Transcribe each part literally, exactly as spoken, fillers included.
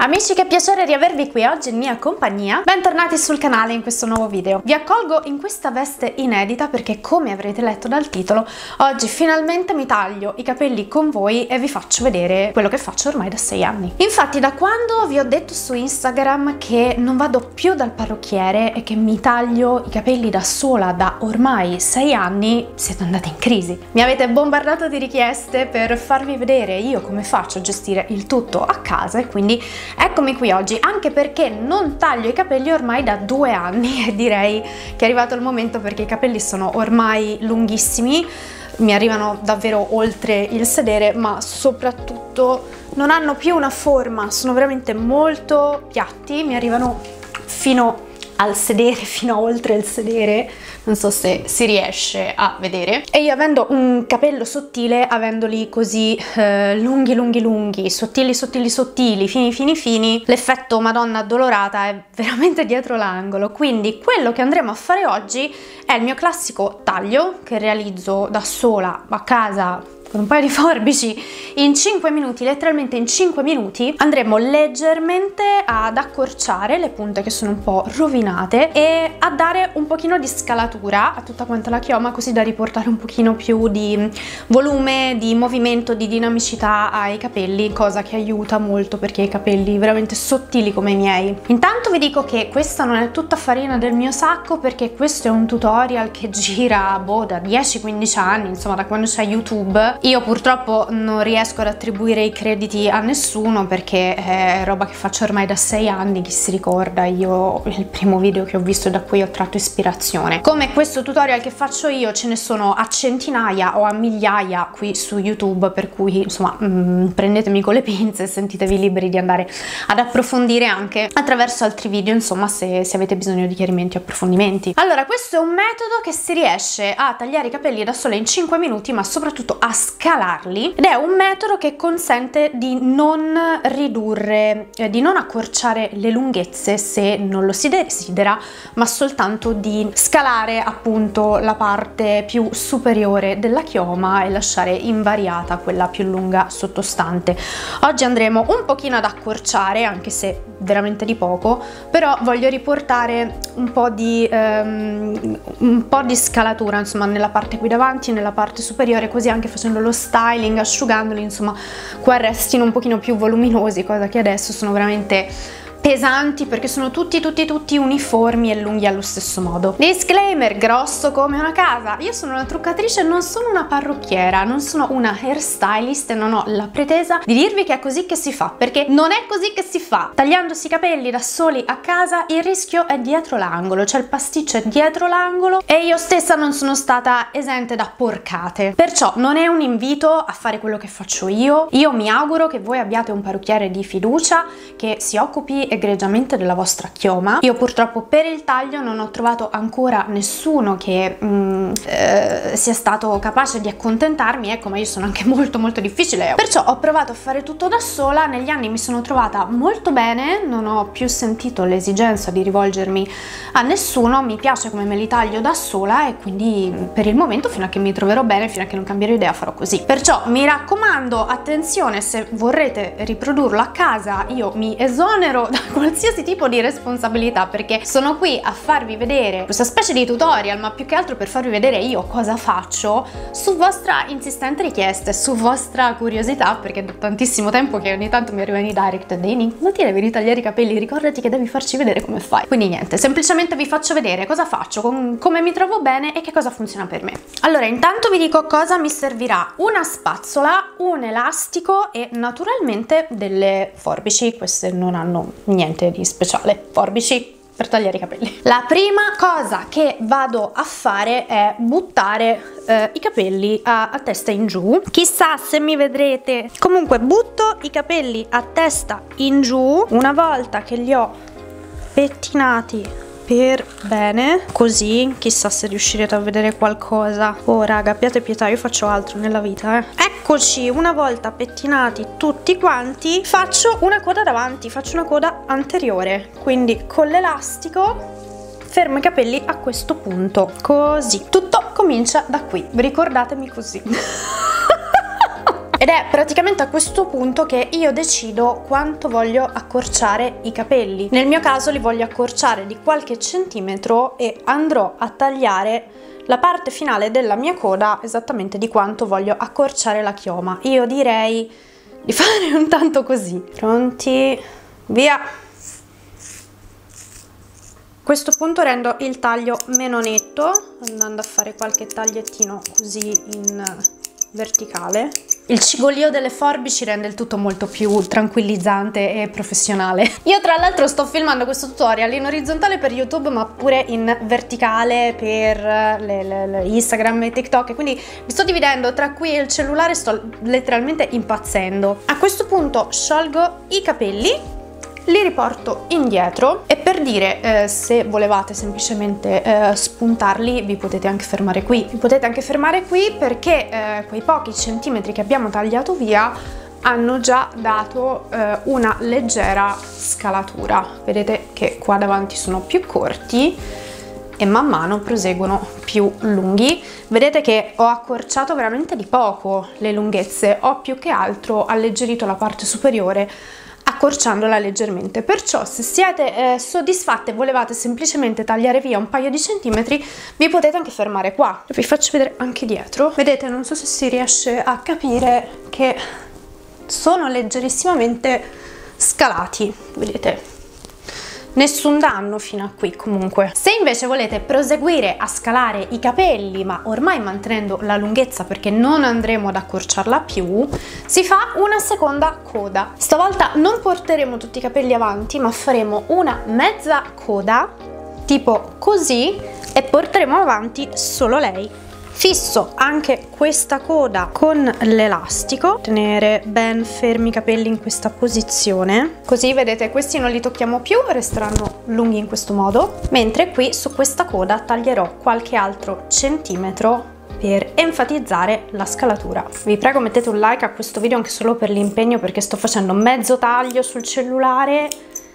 Amici, che piacere riavervi qui oggi in mia compagnia. Bentornati sul canale in questo nuovo video. Vi accolgo in questa veste inedita perché, come avrete letto dal titolo, oggi finalmente mi taglio i capelli con voi e vi faccio vedere quello che faccio ormai da sei anni. Infatti, da quando vi ho detto su Instagram che non vado più dal parrucchiere e che mi taglio i capelli da sola da ormai sei anni, siete andati in crisi. Mi avete bombardato di richieste per farvi vedere io come faccio a gestire il tutto a casa e quindi eccomi qui oggi, anche perché non taglio i capelli ormai da due anni e direi che è arrivato il momento, perché i capelli sono ormai lunghissimi, mi arrivano davvero oltre il sedere, ma soprattutto non hanno più una forma, sono veramente molto piatti, mi arrivano fino al sedere, fino a oltre il sedere, non so se si riesce a vedere. E io, avendo un capello sottile, avendoli così eh, lunghi lunghi lunghi, sottili sottili sottili, fini fini fini, l'effetto Madonna addolorata è veramente dietro l'angolo. Quindi quello che andremo a fare oggi è il mio classico taglio che realizzo da sola a casa con un paio di forbici in cinque minuti, letteralmente in cinque minuti. Andremo leggermente ad accorciare le punte che sono un po' rovinate e a dare un pochino di scalatura a tutta quanta la chioma, così da riportare un pochino più di volume, di movimento, di dinamicità ai capelli, cosa che aiuta molto perché i capelli veramente sottili come i miei. Intanto vi dico che questa non è tutta farina del mio sacco, perché questo è un tutorial che gira boh, da dieci quindici anni, insomma da quando c'è YouTube. Io purtroppo non riesco ad attribuire i crediti a nessuno perché è roba che faccio ormai da sei anni, chi si ricorda, io il primo video che ho visto da cui ho tratto ispirazione. Come questo tutorial che faccio io ce ne sono a centinaia o a migliaia qui su YouTube, per cui insomma mh, prendetemi con le pinze e sentitevi liberi di andare ad approfondire anche attraverso altri video, insomma se, se avete bisogno di chiarimenti o approfondimenti. Allora, questo è un metodo che si riesce a tagliare i capelli da sola in cinque minuti, ma soprattutto a scalarli, ed è un metodo che consente di non ridurre, eh, di non accorciare le lunghezze se non lo si desidera, ma soltanto di scalare appunto la parte più superiore della chioma e lasciare invariata quella più lunga sottostante. Oggi andremo un pochino ad accorciare, anche se veramente di poco, però voglio riportare un po' di um, un po' di scalatura insomma nella parte qui davanti, nella parte superiore, così anche facendo lo styling, asciugandoli, insomma qua restino un pochino più voluminosi, cosa che adesso sono veramente pesanti perché sono tutti tutti tutti uniformi e lunghi allo stesso modo. Disclaimer grosso come una casa: io sono una truccatrice, non sono una parrucchiera, non sono una hairstylist e non ho la pretesa di dirvi che è così che si fa, perché non è così che si fa. Tagliandosi i capelli da soli a casa il rischio è dietro l'angolo, cioè il pasticcio è dietro l'angolo e io stessa non sono stata esente da porcate. Perciò non è un invito a fare quello che faccio io. Io mi auguro che voi abbiate un parrucchiere di fiducia che si occupi egregiamente della vostra chioma. Io purtroppo per il taglio non ho trovato ancora nessuno che mm, eh, sia stato capace di accontentarmi, ecco, ma io sono anche molto molto difficile, perciò ho provato a fare tutto da sola. Negli anni mi sono trovata molto bene, non ho più sentito l'esigenza di rivolgermi a nessuno, mi piace come me li taglio da sola e quindi per il momento, fino a che mi troverò bene, fino a che non cambierò idea, farò così. Perciò mi raccomando, attenzione, se vorrete riprodurlo a casa io mi esonero da qualsiasi tipo di responsabilità, perché sono qui a farvi vedere questa specie di tutorial, ma più che altro per farvi vedere io cosa faccio su vostra insistente richiesta, su vostra curiosità, perché da tantissimo tempo che ogni tanto mi arrivano i direct: Dani, non ti devi ritagliare i capelli, ricordati che devi farci vedere come fai. Quindi niente, semplicemente vi faccio vedere cosa faccio, con, come mi trovo bene e che cosa funziona per me. Allora, intanto vi dico cosa mi servirà: una spazzola, un elastico e naturalmente delle forbici. Queste non hanno niente di speciale, forbici per tagliare i capelli. La prima cosa che vado a fare è buttare eh, i capelli a, a testa in giù. Chissà se mi vedrete. Comunque butto i capelli a testa in giù una volta che li ho pettinati per bene, così chissà se riuscirete a vedere qualcosa. Oh raga, abbiate pietà, io faccio altro nella vita, eh. Eccoci, una volta pettinati tutti quanti, faccio una coda davanti, faccio una coda anteriore, quindi con l'elastico fermo i capelli a questo punto, così. Tutto comincia da qui, ricordatemi così. ed è praticamente a questo punto che io decido quanto voglio accorciare i capelli. Nel mio caso li voglio accorciare di qualche centimetro e andrò a tagliare la parte finale della mia coda esattamente di quanto voglio accorciare la chioma. Io direi di fare un tanto così. Pronti? Via! A questo punto rendo il taglio meno netto, andando a fare qualche tagliettino così in verticale. Il cigolio delle forbici rende il tutto molto più tranquillizzante e professionale. Io tra l'altro sto filmando questo tutorial in orizzontale per YouTube, ma pure in verticale per le, le, le Instagram e TikTok, e quindi mi sto dividendo tra qui e il cellulare, sto letteralmente impazzendo. A questo punto sciolgo i capelli, li riporto indietro e per dire eh, se volevate semplicemente eh, spuntarli vi potete anche fermare qui. Vi potete anche fermare qui perché eh, quei pochi centimetri che abbiamo tagliato via hanno già dato eh, una leggera scalatura. Vedete che qua davanti sono più corti e man mano proseguono più lunghi. Vedete che ho accorciato veramente di poco le lunghezze, ho più che altro alleggerito la parte superiore accorciandola leggermente, perciò se siete eh, soddisfatte e volevate semplicemente tagliare via un paio di centimetri vi potete anche fermare qua. Vi faccio vedere anche dietro. Vedete, non so se si riesce a capire che sono leggerissimamente scalati, vedete? Nessun danno fino a qui comunque. Se invece volete proseguire a scalare i capelli ma ormai mantenendo la lunghezza perché non andremo ad accorciarla più, si fa una seconda coda. Stavolta non porteremo tutti i capelli avanti ma faremo una mezza coda tipo così e porteremo avanti solo lei. Fisso anche questa coda con l'elastico, tenere ben fermi i capelli in questa posizione, così vedete questi non li tocchiamo più, resteranno lunghi in questo modo, mentre qui su questa coda taglierò qualche altro centimetro per enfatizzare la scalatura. Vi prego mettete un like a questo video anche solo per l'impegno, perché sto facendo mezzo taglio sul cellulare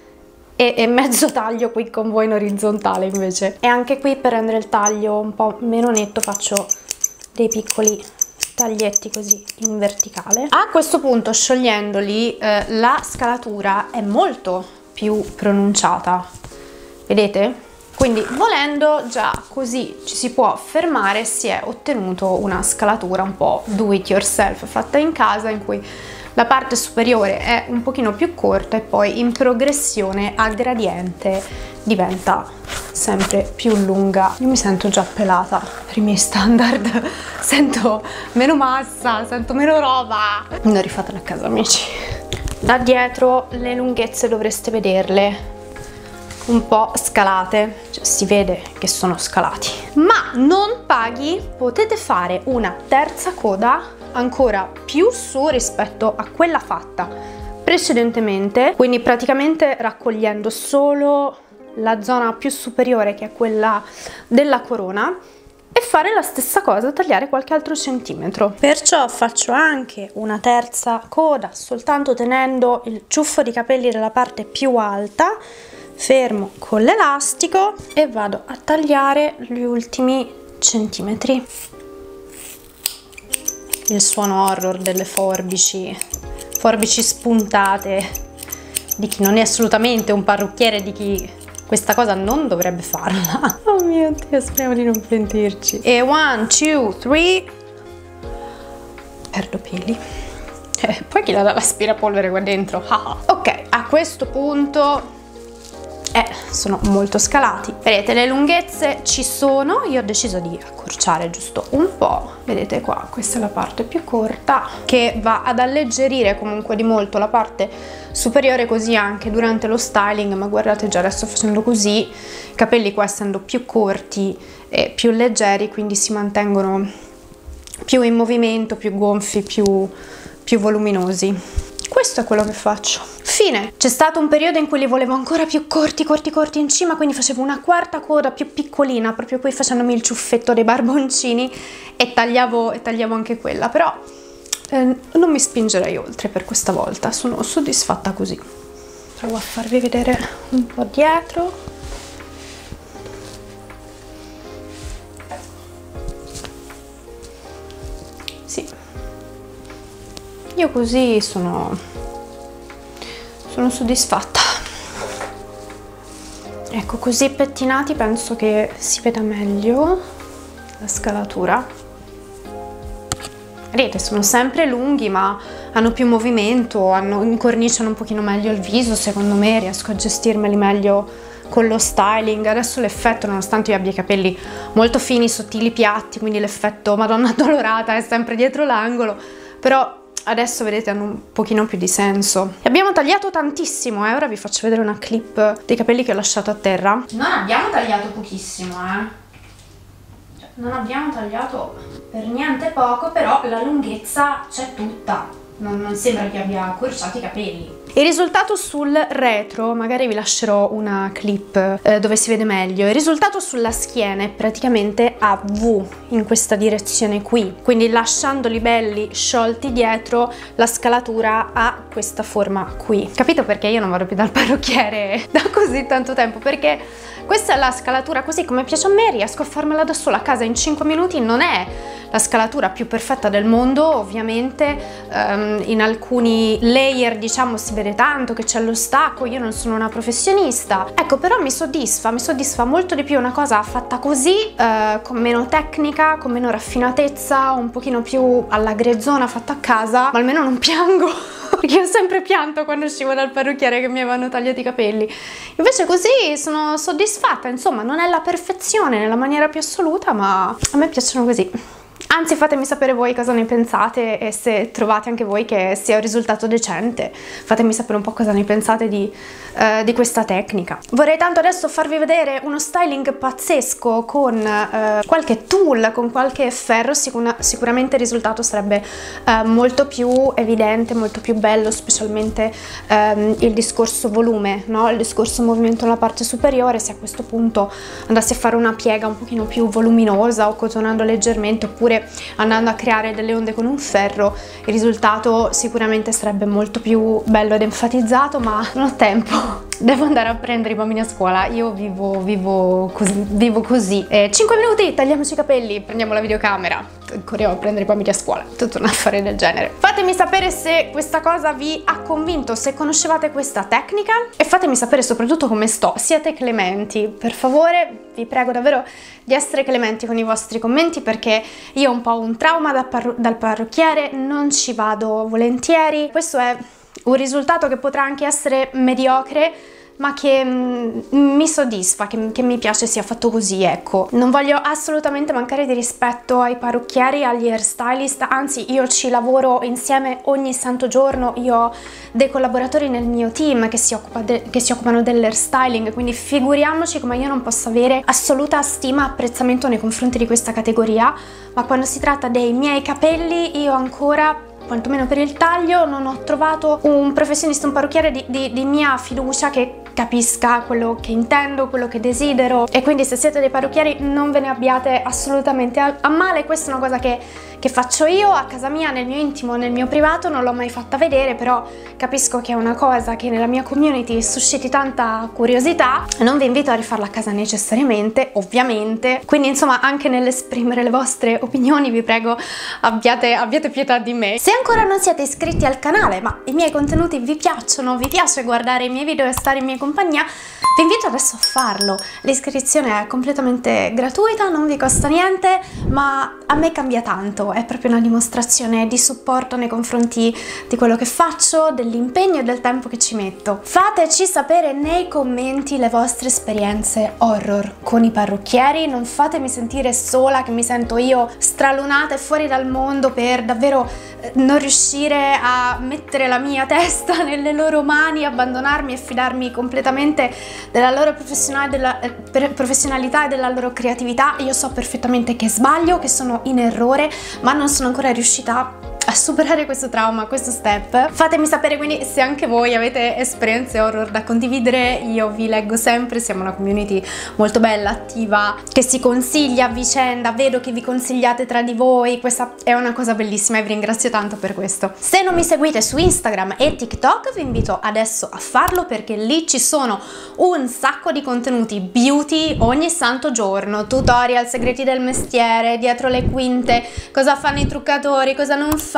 e, e mezzo taglio qui con voi in orizzontale invece. E anche qui per rendere il taglio un po' meno netto faccio dei piccoli taglietti così in verticale. A questo punto, sciogliendoli, eh, la scalatura è molto più pronunciata, vedete? Quindi volendo già così ci si può fermare, si è ottenuto una scalatura un po' do it yourself, fatta in casa, in cui la parte superiore è un pochino più corta e poi in progressione a gradiente diventa sempre più lunga. Io mi sento già pelata per i miei standard, sento meno massa, sento meno roba. Non rifatela a casa amici. Da dietro le lunghezze dovreste vederle un po' scalate, cioè si vede che sono scalati. Ma non paghi, potete fare una terza coda ancora più su rispetto a quella fatta precedentemente, quindi praticamente raccogliendo solo la zona più superiore, che è quella della corona, e fare la stessa cosa, tagliare qualche altro centimetro. Perciò faccio anche una terza coda soltanto tenendo il ciuffo di capelli della parte più alta, fermo con l'elastico e vado a tagliare gli ultimi centimetri. Il suono horror delle forbici, forbici spuntate, di chi non è assolutamente un parrucchiere, di chi questa cosa non dovrebbe farla. Oh mio Dio, speriamo di non pentirci. E one, two, three. Perdo peli. Eh, poi chi la dà l'aspirapolvere qua dentro? Ok, a questo punto Eh, sono molto scalati. Vedete, le lunghezze ci sono, io ho deciso di accorciare giusto un po'. Vedete qua, questa è la parte più corta che va ad alleggerire comunque di molto la parte superiore, così anche durante lo styling. Ma guardate, già adesso facendo così, i capelli qua essendo più corti e più leggeri, quindi si mantengono più in movimento, più gonfi, più, più voluminosi. Questo è quello che faccio. Fine. C'è stato un periodo in cui li volevo ancora più corti, corti, corti in cima, quindi facevo una quarta coda più piccolina, proprio qui facendomi il ciuffetto dei barboncini, e tagliavo, e tagliavo anche quella, però eh, non mi spingerei oltre per questa volta, sono soddisfatta così. Provo a farvi vedere un po' dietro. Sì. io così sono, sono soddisfatta. Ecco, così pettinati penso che si veda meglio la scalatura. Vedete, sono sempre lunghi ma hanno più movimento, hanno, incorniciano un pochino meglio il viso, secondo me riesco a gestirmeli meglio con lo styling. Adesso l'effetto, nonostante io abbia i capelli molto fini, sottili, piatti, quindi l'effetto Madonna Addolorata è sempre dietro l'angolo, però adesso vedete hanno un pochino più di senso. E abbiamo tagliato tantissimo, eh? Ora vi faccio vedere una clip dei capelli che ho lasciato a terra. Non abbiamo tagliato pochissimo, eh? Non abbiamo tagliato per niente poco, però la lunghezza c'è tutta. Non, non sembra che abbia accorciato i capelli. Il risultato sul retro, magari vi lascerò una clip eh, dove si vede meglio, il risultato sulla schiena è praticamente a V in questa direzione qui, quindi lasciandoli belli sciolti dietro la scalatura ha questa forma qui. Capito perché io non vado più dal parrucchiere da così tanto tempo? Perché questa è la scalatura così come piace a me, riesco a farmela da sola a casa in cinque minuti, non è la scalatura più perfetta del mondo, ovviamente um, in alcuni layer diciamo si vede tanto che c'è lo stacco, io non sono una professionista, ecco, però mi soddisfa, mi soddisfa molto di più una cosa fatta così, uh, con meno tecnica, con meno raffinatezza, un pochino più alla grezzona fatta a casa, ma almeno non piango. Perché ho sempre pianto quando uscivo dal parrucchiere che mi avevano tagliato i capelli. Invece così sono soddisfatta, insomma non è la perfezione nella maniera più assoluta, ma a me piacciono così. Anzi, fatemi sapere voi cosa ne pensate e se trovate anche voi che sia un risultato decente. Fatemi sapere un po' cosa ne pensate di, uh, di questa tecnica. Vorrei tanto adesso farvi vedere uno styling pazzesco con uh, qualche tool, con qualche ferro. Sicura, sicuramente il risultato sarebbe uh, molto più evidente, molto più bello, specialmente um, il discorso volume, no? Il discorso movimento nella parte superiore. Se a questo punto andassi a fare una piega un pochino più voluminosa o cotonando leggermente, oppure andando a creare delle onde con un ferro, il risultato sicuramente sarebbe molto più bello ed enfatizzato, ma non ho tempo. Devo andare a prendere i bambini a scuola, io vivo, vivo così, vivo così. Eh, cinque minuti, tagliamoci i capelli, prendiamo la videocamera, corriamo a prendere i bambini a scuola, tutto un affare del genere. Fatemi sapere se questa cosa vi ha convinto, se conoscevate questa tecnica, e fatemi sapere soprattutto come sto. Siete clementi, per favore, vi prego davvero di essere clementi con i vostri commenti, perché io ho un po' un trauma da parru dal parrucchiere, non ci vado volentieri. Questo è un risultato che potrà anche essere mediocre, ma che mm, mi soddisfa, che, che mi piace sia fatto così, ecco. Non voglio assolutamente mancare di rispetto ai parrucchieri, agli hairstylist, anzi io ci lavoro insieme ogni santo giorno. Io ho dei collaboratori nel mio team che si, occupa che si occupano dell'hairstyling, quindi figuriamoci come io non possa avere assoluta stima e apprezzamento nei confronti di questa categoria, ma quando si tratta dei miei capelli io ancora, quantomeno per il taglio, non ho trovato un professionista, un parrucchiere di, di, di mia fiducia che capisca quello che intendo, quello che desidero. E quindi se siete dei parrucchieri non ve ne abbiate assolutamente a, a male. Questa è una cosa che, che faccio io a casa mia, nel mio intimo, nel mio privato, non l'ho mai fatta vedere, però capisco che è una cosa che nella mia community susciti tanta curiosità. Non vi invito a rifarla a casa necessariamente, ovviamente, quindi insomma anche nell'esprimere le vostre opinioni vi prego abbiate, abbiate pietà di me. Se ancora non siete iscritti al canale ma i miei contenuti vi piacciono, vi piace guardare i miei video e stare in mia compagnia, vi invito adesso a farlo. L'iscrizione è completamente gratuita, non vi costa niente, ma a me cambia tanto, è proprio una dimostrazione di supporto nei confronti di quello che faccio, dell'impegno e del tempo che ci metto. Fateci sapere nei commenti le vostre esperienze horror con i parrucchieri, non fatemi sentire sola, che mi sento io stralunata e fuori dal mondo per davvero non riuscire a mettere la mia testa nelle loro mani, abbandonarmi e fidarmi completamente della loro della, eh, professionalità e della loro creatività. Io so perfettamente che sbaglio, che sono in errore, ma non sono ancora riuscita a superare questo trauma, questo step. Fatemi sapere quindi se anche voi avete esperienze horror da condividere, io vi leggo sempre, siamo una community molto bella, attiva, che si consiglia a vicenda, vedo che vi consigliate tra di voi, questa è una cosa bellissima e vi ringrazio tanto per questo. Se non mi seguite su Instagram e TikTok vi invito adesso a farlo, perché lì ci sono un sacco di contenuti beauty ogni santo giorno, tutorial, segreti del mestiere, dietro le quinte, cosa fanno i truccatori, cosa non fanno,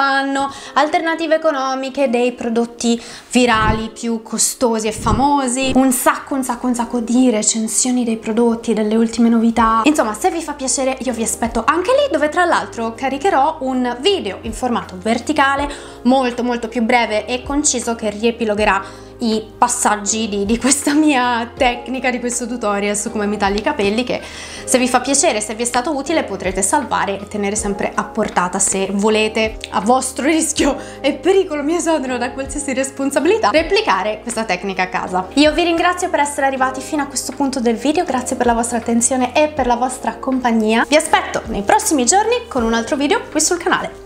fanno, alternative economiche dei prodotti virali più costosi e famosi, un sacco un sacco un sacco di recensioni dei prodotti, delle ultime novità. Insomma, se vi fa piacere io vi aspetto anche lì, dove tra l'altro caricherò un video in formato verticale molto molto più breve e conciso che riepilogherà i passaggi di, di questa mia tecnica, di questo tutorial su come mi taglio i capelli, che se vi fa piacere, se vi è stato utile, potrete salvare e tenere sempre a portata se volete, a vostro rischio e pericolo mi esonero da qualsiasi responsabilità, replicare questa tecnica a casa. Io vi ringrazio per essere arrivati fino a questo punto del video, grazie per la vostra attenzione e per la vostra compagnia. Vi aspetto nei prossimi giorni con un altro video qui sul canale.